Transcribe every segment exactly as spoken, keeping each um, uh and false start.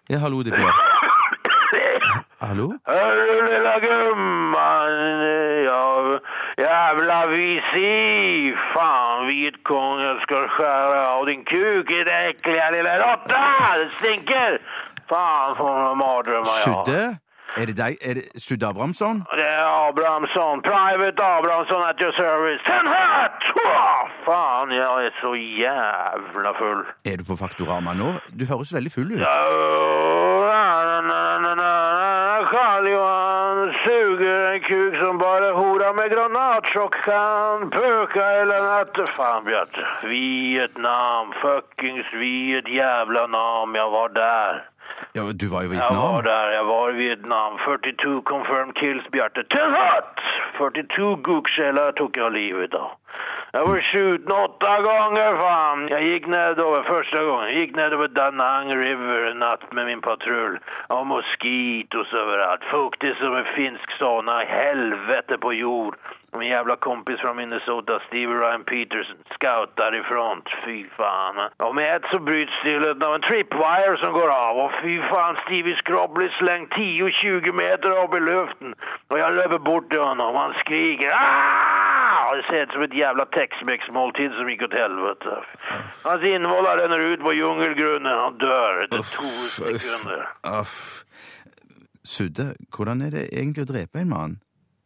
Ja, hallo, det blir... Hallo? Hörru, lilla gumman. Ja, jävla visi. Fan, vitkången ska skära av din kuk i det äckliga lilla råtta. Det stinker. Fan, får man mardrömmar jag. Sudde? Er det deg? Er det Sudde Abrahamsson? Det är Abrahamsson. Private Abrahamsson at your service. Ten hört! Åh, fan, jag är så jävla full. Er du på Faktorama nå? Du høres veldig full ut. Ja, na, na, na, na. Karl Johan suger en kuk som bara hora med granatchock kan pöka eller natt. Fan, Bjarte. Vietnam. Fuckings Viet jävla nam. Jag var där. Ja, du var i Jag Vietnam. var där. Jag var i Vietnam. fyrtiotvå confirmed kills, Bjarte. Till hatt! fyrtiotvå gukskällar tog jag livet då. Jag var skjuten åtta gånger, fan. Jag gick ned över första gången. Jag gick ned över Danang River en natt med min patrull. Och moskitos överallt. Fuktig som en finsk sauna. Helvete på jord. Min jävla kompis från Minnesota, Steve Ryan Peterson, scout där i front. Fy fan. Och med ett så bryts stillet av en tripwire som går av. Och fy fan, Stevies kropp blir slängt tio tjugo meter upp i luften. Och jag löper bort till honom. Han skriker. Aah! Det ser ut som ett jävla Tex-Mex-måltid som gick åt helvete. Hans invålar ränner ut på djungelgrunden. Han dör. Det tog sekunder. Uff. Sudde, hvordan er det egentlig å drepe en mann?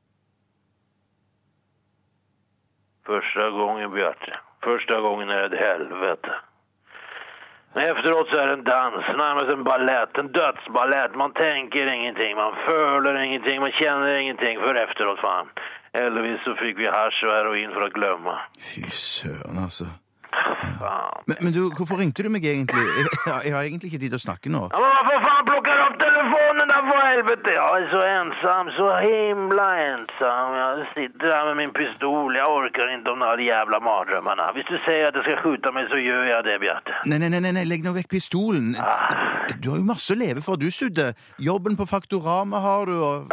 Första gången, Bjarte. Första gången är det helvete. Men efteråt så är det en dans, närmast en ballett, en dödsballett. Man tänker ingenting, man följer ingenting, man känner ingenting för efteråt, fan. Elvis så fick vi hasch och heroin för att glömma. Fy søren, altså. Fan. Men, men du, hvorfor ringte du meg egentlig? Jeg, jeg har egentlig ikke tid til å snakke nå. Ja, men varför fan plockar upp telefonen där för helvete? Jag är så ensam, så himla ensam. Jag sitter där med min pistol. Jag orkar inte om de här jävla mardrömmarna. Hvis du säger att jag ska skjuta mig så gör jag det, Bjarte. Nei, nei, nei, nei, legg nå vekk pistolen. Ah. Du har jo masse å leve for, du, Sudde. Jobben på Faktorama har du, og...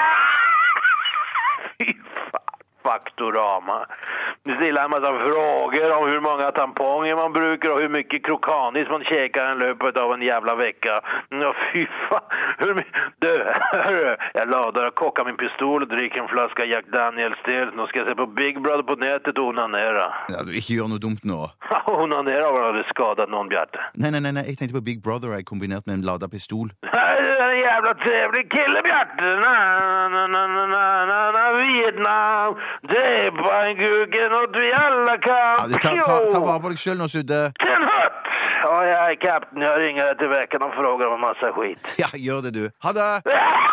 Fy fan, Faktorama. Det stiller en massa frågor om hur många tamponger man brukar och hur mycket krokanis man käkar en löpet av en jävla vecka. Ja, fy fan. Hur my- du, hörru, jag laddar och kockar min pistol och dricker en flaska Jack Daniels till. Nu ska jag se på Big Brother på nätet och onanera. Ja, du ikke gjør noe dumt nå. Onanera var det skadat någon, Bjarte. Nei, nei, nei, nei, jeg tenkte på Big Brother jeg kombinert med en lada pistol. Det är en jävla trevlig kille, Bjarte. Na, na, na, na, na, na, na, Vietnam. Det är bara en kuken och vi alla kan. Ja, du, ta, ta, ta vare på deg selv nå, Sudde. Ten hört! Ja, jag är kapten. Jag ringer till veckan och frågar om en massa skit. Ja, gjør det, du. Ha det!